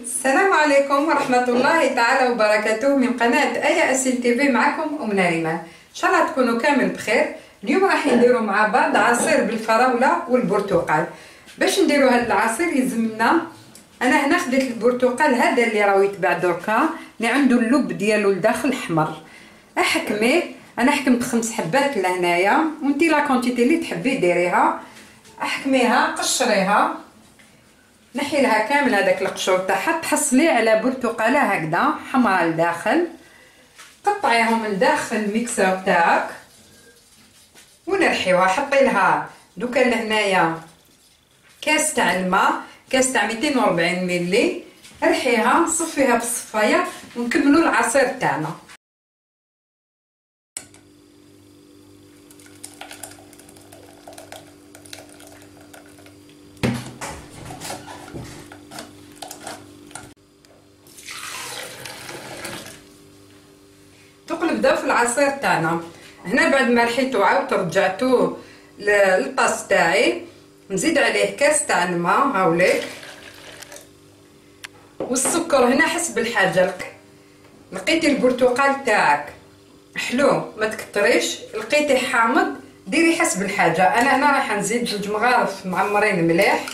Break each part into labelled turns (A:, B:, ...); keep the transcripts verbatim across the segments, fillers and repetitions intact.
A: السلام عليكم ورحمة الله تعالى وبركاته من قناة آية أسيل تيفي. معكم أم نريمان. إن شاء الله تكونوا كامل بخير. اليوم راح نديروا مع بعض عصير بالفراولة والبرتقال. باش نديروا هذا العصير يلزمنا، أنا هنا خديت البرتقال هذا اللي راهو يتباع دركا، اللي عنده اللب ديالو لداخل احمر. احكميه، انا حكمت خمس حبات لهنايا، وانتي لا كونتيتي اللي تحبي ديريها. احكميها، قشريها، نحي لها كامل هذاك القشور تاعها، تحصليه على برتقاله هكذا حمراء لداخل، قطعيهم لداخل الميكسر تاعك ونرحيوها. حطي لها دوكا لهنايا كاس تاع الماء، كاس تاع مئتين وأربعين ملي، رحيها صفيها بالصفايه ونكملوا العصير تاعنا. دوك نبداو في العصير تاعنا. هنا بعد ما رحيتو عاودت رجعتوه للطاس تاعي، نزيد عليه كاس تاع الماء هاوليك، والسكر هنا حسب الحاجه لك. لقيتي البرتقال تاعك حلو ما تكتريش، لقيتي حامض ديري حسب الحاجه. انا هنا راح نزيد جوج مغارف معمرين مليح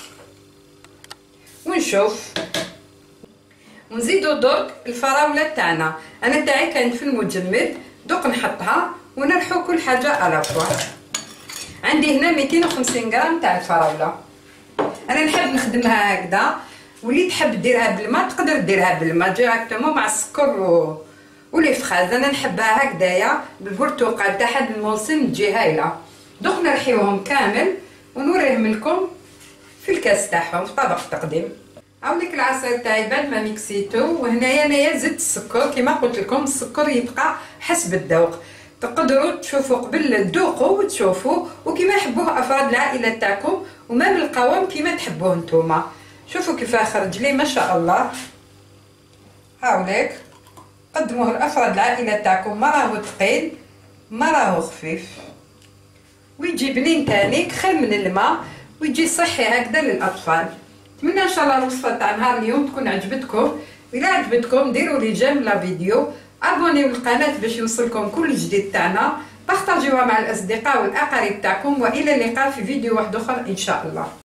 A: ونشوف، ونزيدو درك الفراوله تاعنا. انا تاعي كانت في المجمد، دوك نحطها ونرحو كل حاجه على فوا. عندي هنا مئتين وخمسين غرام تاع الفراوله. انا نحب نخدمها هكذا، واللي تحب ديرها بالماء تقدر ديرها بالماء ديريكتومون مع السكر و... ولي فخاز. انا نحبها هكذايا بالبرتقال تاع هاد الموسم تجي هايله. دوك نرحيوهم كامل ونوريهم لكم في الكاس تاعهم في طبق تقديم. هاوليك العصير تاعي بعد ما ميكسيتو، وهنايا انايا زدت السكر. كما قلت لكم السكر يبقى حسب الذوق، تقدروا تشوفوا قبل تذوقوا وتشوفوا، وكما يحبوه افراد العائله تاعكم، وما بالقوام كما تحبوه نتوما. شوفوا كيف خرج لي ما شاء الله. هاوليك قدموه لافراد العائله تاعكم، ما راهو ثقيل ما راهو خفيف، ويجي بنين تاني خير من الماء، ويجي صحي هكذا للاطفال. نتمنى ان شاء الله الوصفه تاع نهار اليوم تكون عجبتكم. اذا عجبتكم ديروا لي جيم لا فيديو، ابونيو للقناه باش يوصلكم كل جديد تاعنا، بارطاجيوها مع الاصدقاء والاقارب تاعكم، والى اللقاء في فيديو واحد اخر ان شاء الله.